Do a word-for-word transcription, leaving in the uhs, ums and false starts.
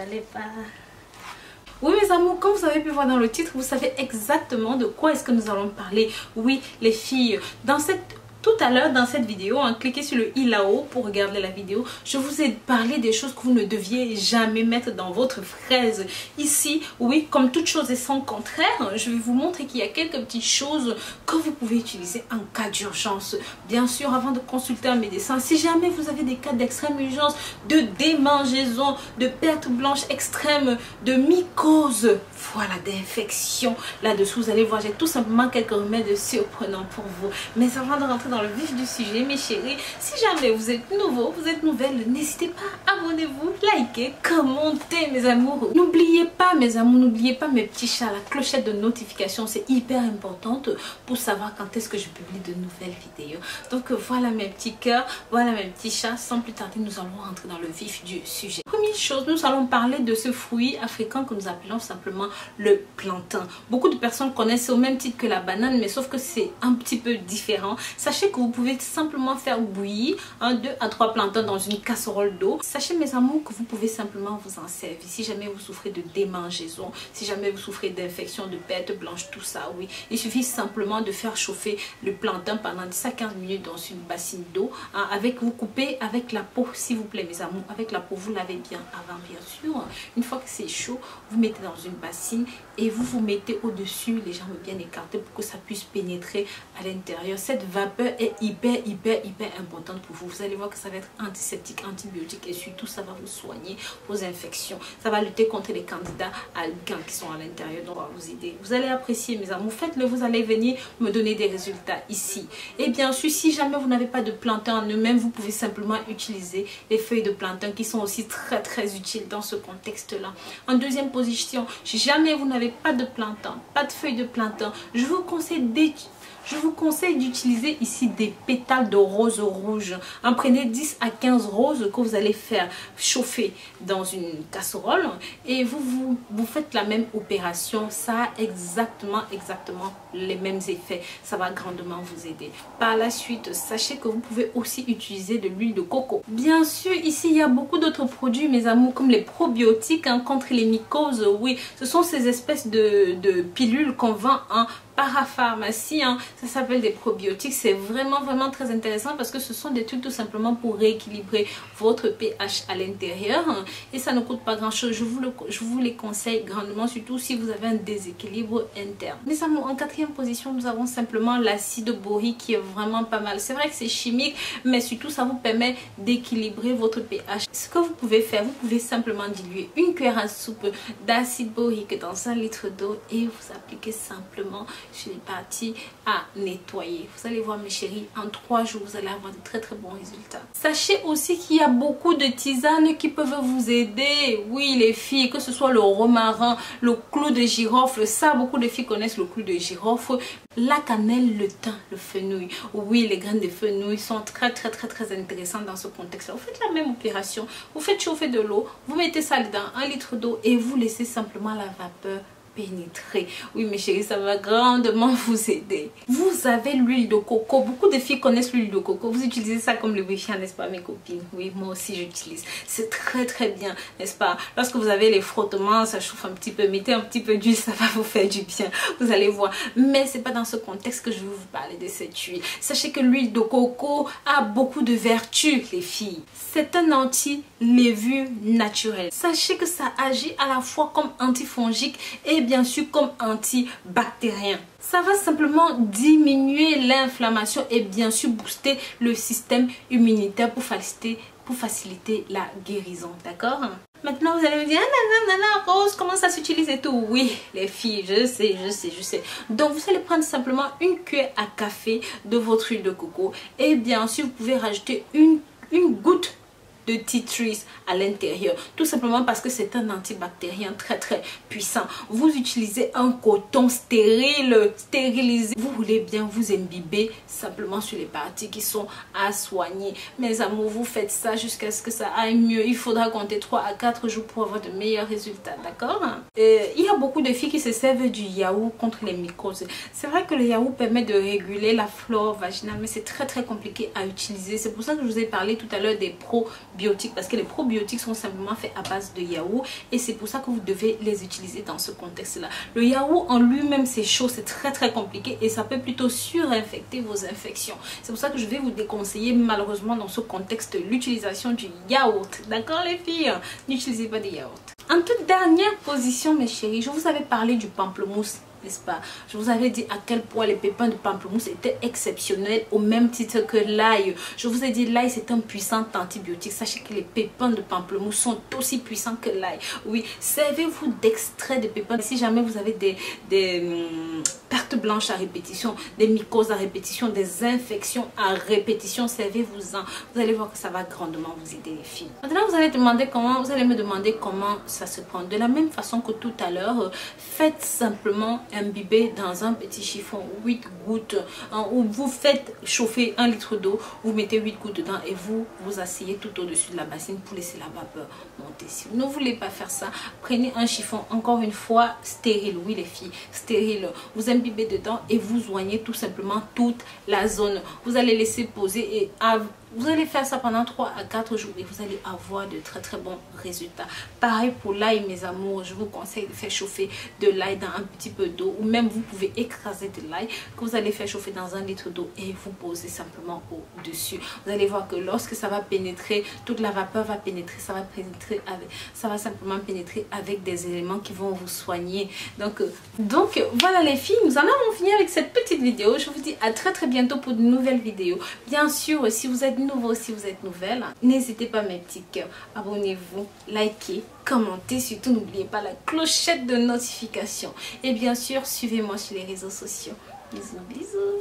allez pas. Oui mes amours, comme vous avez pu voir dans le titre, vous savez exactement de quoi est-ce que nous allons parler. Oui les filles, dans cette... Tout à l'heure dans cette vidéo, hein, cliquez sur le i là-haut pour regarder la vidéo. Je vous ai parlé des choses que vous ne deviez jamais mettre dans votre fraise. Ici, oui, comme toute chose est sans contraire, je vais vous montrer qu'il y a quelques petites choses que vous pouvez utiliser en cas d'urgence. Bien sûr, avant de consulter un médecin, si jamais vous avez des cas d'extrême urgence, de démangeaison, de perte blanche extrême, de mycose, voilà, d'infection, là-dessous, vous allez voir, j'ai tout simplement quelques remèdes surprenants pour vous. Mais avant de rentrer dans le vif du sujet, mes chéris, si jamais vous êtes nouveau, vous êtes nouvelle, n'hésitez pas, abonnez-vous, likez, commentez mes amours. N'oubliez pas mes amours, n'oubliez pas mes petits chats, la clochette de notification, c'est hyper importante pour savoir quand est-ce que je publie de nouvelles vidéos. Donc voilà mes petits cœurs, voilà mes petits chats, sans plus tarder, nous allons rentrer dans le vif du sujet. Première chose, nous allons parler de ce fruit africain que nous appelons simplement le plantain. Beaucoup de personnes connaissent au même titre que la banane, mais sauf que c'est un petit peu différent. Sachez que vous pouvez simplement faire bouillir un, deux à trois plantains dans une casserole d'eau. Sachez mes amours que vous pouvez simplement vous en servir si jamais vous souffrez de démangeaison, si jamais vous souffrez d'infection, de perte blanche, tout ça, oui. Il suffit simplement de faire chauffer le plantain pendant dix à quinze minutes dans une bassine d'eau. Hein, avec vous coupez avec la peau, s'il vous plaît mes amours, avec la peau, vous lavez bien avant bien sûr. Une fois que c'est chaud, vous mettez dans une bassine et vous vous mettez au-dessus, les jambes bien écartées pour que ça puisse pénétrer à l'intérieur. Cette vapeur est hyper hyper hyper importante pour vous. Vous allez voir que ça va être antiseptique, antibiotique et surtout ça va vous soigner vos infections. Ça va lutter contre les candidats alcans qui sont à l'intérieur, donc on va vous aider. Vous allez apprécier mes amours, faites-le, vous allez venir me donner des résultats ici. Et bien sûr, si jamais vous n'avez pas de plantain en eux-mêmes, vous pouvez simplement utiliser les feuilles de plantain qui sont aussi très très utiles dans ce contexte-là. En deuxième position, si jamais vous n'avez pas de plantain, pas de feuilles de plantain, je vous conseille d'utiliser Je vous conseille d'utiliser ici des pétales de rose rouge. En prenez dix à quinze roses que vous allez faire chauffer dans une casserole et vous, vous, vous faites la même opération. Ça a exactement, exactement les mêmes effets. Ça va grandement vous aider. Par la suite, sachez que vous pouvez aussi utiliser de l'huile de coco. Bien sûr, ici, il y a beaucoup d'autres produits, mes amours, comme les probiotiques hein, contre les mycoses. Oui, ce sont ces espèces de, de pilules qu'on vend en parapharmacie, hein. Ça s'appelle des probiotiques. C'est vraiment vraiment très intéressant parce que ce sont des trucs tout simplement pour rééquilibrer votre pH à l'intérieur hein. Et ça ne coûte pas grand chose. Je vous, le, je vous les conseille grandement, surtout si vous avez un déséquilibre interne. Mais en quatrième position, nous avons simplement l'acide borique qui est vraiment pas mal. C'est vrai que c'est chimique, mais surtout ça vous permet d'équilibrer votre pH. Ce que vous pouvez faire, vous pouvez simplement diluer une cuillère à soupe d'acide borique dans un litre d'eau et vous appliquez simplement sur les parties à nettoyer. Vous allez voir mes chéris, en trois jours vous allez avoir de très très bons résultats. Sachez aussi qu'il y a beaucoup de tisanes qui peuvent vous aider. Oui les filles, que ce soit le romarin, le clou de girofle, ça beaucoup de filles connaissent le clou de girofle, la cannelle, le thym, le fenouil. Oui, les graines de fenouil sont très très très très intéressantes dans ce contexte là. Vous faites la même opération, vous faites chauffer de l'eau, vous mettez ça dedans, un litre d'eau et vous laissez simplement la vapeur pénétrer. Oui mes chéris, ça va grandement vous aider. Vous avez l'huile de coco. Beaucoup de filles connaissent l'huile de coco. Vous utilisez ça comme lubrifiant, n'est-ce pas mes copines? Oui, moi aussi j'utilise. C'est très très bien, n'est-ce pas? Lorsque vous avez les frottements, ça chauffe un petit peu, mettez un petit peu d'huile, ça va vous faire du bien. Vous allez voir. Mais c'est pas dans ce contexte que je vais vous parler de cette huile. Sachez que l'huile de coco a beaucoup de vertus, les filles. C'est un anti-levure naturel. Sachez que ça agit à la fois comme antifongique et bien sûr comme antibactérien. Ça va simplement diminuer l'inflammation et bien sûr booster le système immunitaire pour faciliter, pour faciliter la guérison, d'accord? Maintenant vous allez me dire, ah, nanana, Rose, comment ça s'utilise et tout? Oui les filles, je sais, je sais, je sais. Donc vous allez prendre simplement une cuillère à café de votre huile de coco et bien sûr vous pouvez rajouter une, une goutte de tea tree à l'intérieur, tout simplement parce que c'est un antibactérien très très puissant. Vous utilisez un coton stérile, stérilisé, vous voulez bien vous imbiber simplement sur les parties qui sont à soigner. Mes amours, vous faites ça jusqu'à ce que ça aille mieux. Il faudra compter trois à quatre jours pour avoir de meilleurs résultats, d'accord? Il y a beaucoup de filles qui se servent du yaourt contre les mycoses. C'est vrai que le yaourt permet de réguler la flore vaginale, mais c'est très très compliqué à utiliser. C'est pour ça que je vous ai parlé tout à l'heure des pro probiotiques parce que les probiotiques sont simplement faits à base de yaourt et c'est pour ça que vous devez les utiliser dans ce contexte-là. Le yaourt en lui-même c'est chaud, c'est très très compliqué et ça peut plutôt surinfecter vos infections. C'est pour ça que je vais vous déconseiller malheureusement dans ce contexte l'utilisation du yaourt. D'accord les filles? N'utilisez pas de yaourt. En toute dernière position mes chéris, je vous avais parlé du pamplemousse. N'est-ce pas? Je vous avais dit à quel point les pépins de pamplemousse étaient exceptionnels au même titre que l'ail. Je vous ai dit l'ail c'est un puissant antibiotique. Sachez que les pépins de pamplemousse sont aussi puissants que l'ail. Oui, servez-vous d'extrait de pépins. Si jamais vous avez des, des hum, pertes blanches à répétition, des mycoses à répétition, des infections à répétition, servez-vous-en. Vous allez voir que ça va grandement vous aider les filles. Maintenant vous allez demander comment, vous allez me demander comment ça se prend. De la même façon que tout à l'heure, faites simplement imbibé dans un petit chiffon huit gouttes hein, où vous faites chauffer un litre d'eau, vous mettez huit gouttes dedans et vous vous asseyez tout au-dessus de la bassine pour laisser la vapeur monter. Si vous ne voulez pas faire ça, prenez un chiffon encore une fois stérile, oui les filles, stérile, vous imbibez dedans et vous soignez tout simplement toute la zone. Vous allez laisser poser et à vous allez faire ça pendant trois à quatre jours et vous allez avoir de très très bons résultats. Pareil pour l'ail mes amours, je vous conseille de faire chauffer de l'ail dans un petit peu d'eau ou même vous pouvez écraser de l'ail que vous allez faire chauffer dans un litre d'eau et vous posez simplement au-dessus. Vous allez voir que lorsque ça va pénétrer, toute la vapeur va pénétrer, ça va pénétrer avec, ça va simplement pénétrer avec des éléments qui vont vous soigner. Donc, donc voilà les filles, nous en avons fini avec cette petite vidéo. Je vous dis à très très bientôt pour de nouvelles vidéos. Bien sûr, si vous êtes nouveau, si vous êtes nouvelle, n'hésitez pas mes petits cœurs, abonnez-vous, likez, commentez, surtout n'oubliez pas la clochette de notification et bien sûr suivez-moi sur les réseaux sociaux. Bisous bisous.